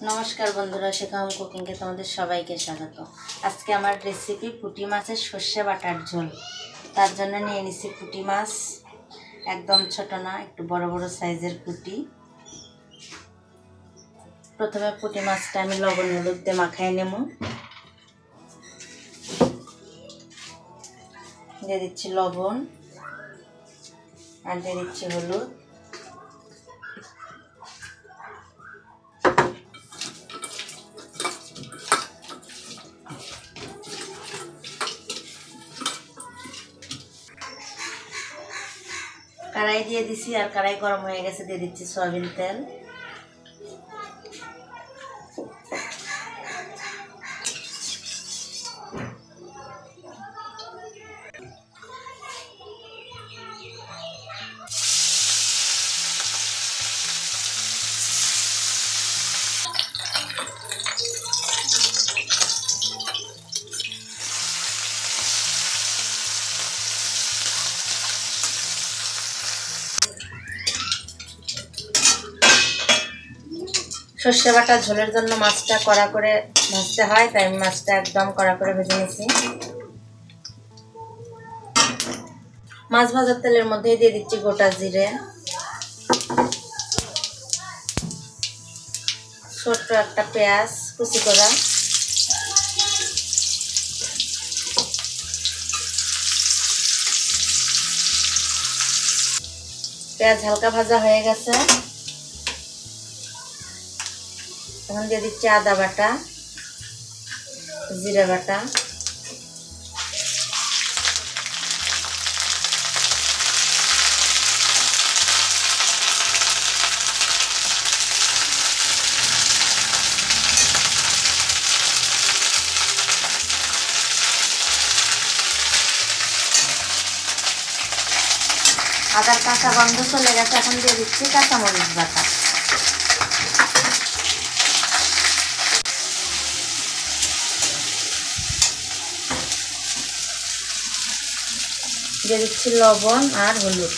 নমস্কার বন্ধুরা, শেখা হোম কুকিংকে তোমাদের সবাইকে স্বাগত। আজকে আমার রেসিপি পুঁটি মাছের সর্ষে বাটার ঝোল। তার জন্য নিয়ে নিচ্ছি পুঁটি মাছ, একদম ছোট না, একটু বড় বড় সাইজের পুঁটি। প্রথমে পুঁটি মাছটা আমি লবণ হলুদ দিয়ে মাখাই নেব। দিয়ে দিচ্ছি লবণ আর দিয়ে দিচ্ছি হলুদ। কড়াই দিয়ে দিছি আর কড়াই গরম হয়ে গেছে, দিয়ে দিচ্ছি সয়াবিন তেল। সর্ষে বাটা ঝোলের জন্য মাছটা কড়া করে ভাজতে হয়, তাই আমি মাছটা একদম কড়া করে ভেজে নিয়েছি। মাছ ভাজার তেলের মধ্যে দিয়ে দিচ্ছি গোটা জিরে, ছোট্ট একটা পেঁয়াজ কুচি করা, পেঁয়াজ হালকা ভাজা হয়ে গেছে। এখন দিয়ে দিচ্ছি আদা বাটা, জিরা বাটা, আদার কাঁচা গন্ধ চলে গেছে। এখন দিয়ে দিচ্ছি কাঁচামরিচ বাটা, দিয়ে দিচ্ছি লবণ আর হলুদ।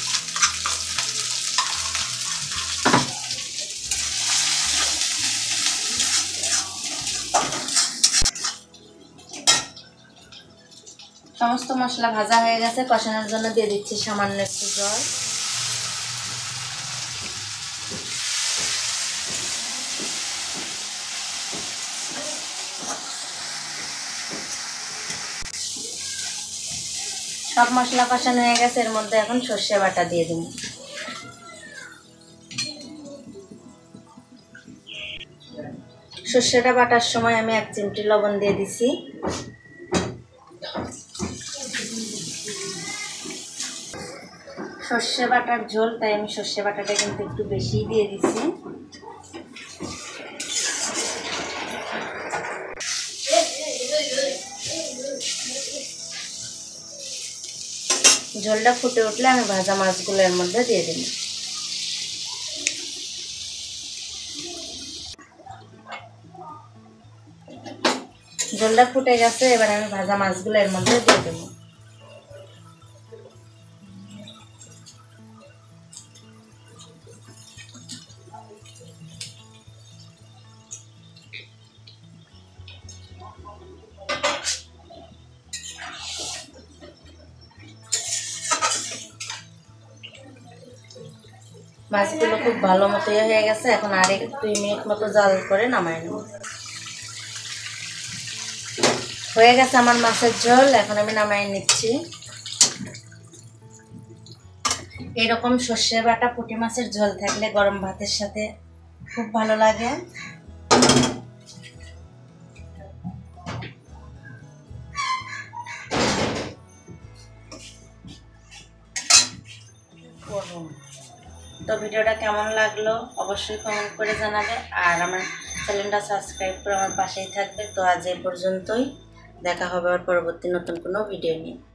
সমস্ত মশলা ভাজা হয়ে গেছে, কষানোর জন্য দিয়ে দিচ্ছি সামান্য একটু জল। সব মশলা কষানো হয়ে গেছে, এর মধ্যে এখন সর্ষে বাটা দিয়ে দিন। সর্ষেটা বাটার সময় আমি 1 চিমটি লবণ দিয়ে দিছি। সর্ষে বাটার ঝোল, তাই আমি সর্ষে বাটাটা কিন্তু একটু বেশি দিয়ে দিছি। ঝোলটা ফুটে উঠলে আমি ভাজা মাছগুলো এর মধ্যে দিয়ে দিই। ঝোলটা ফুটে গেছে, এবার আমি ভাজা মাছগুলো এর মধ্যে দিয়ে দেবো। মাছগুলো খুব ভালো মতো হয়ে গেছে, এখন আর 2 মিনিট মতো জাল করে নামাই নেব। হয়ে গেছে আমার মাছের ঝোল, এখন আমি নামাই নিচ্ছি। এরকম সর্ষে বাটা পুঁটি মাছের ঝোল থাকলে গরম ভাতের সাথে খুব ভালো লাগে। তো ভিডিওটা কেমন লাগলো অবশ্যই কমেন্ট করে জানাবে, আর আমার চ্যানেলটা সাবস্ক্রাইব করে আমার পাশেই থাকবে। তো আজ এই পর্যন্তই, দেখা হবে আর পরবর্তী নতুন কোনো ভিডিও নিয়ে।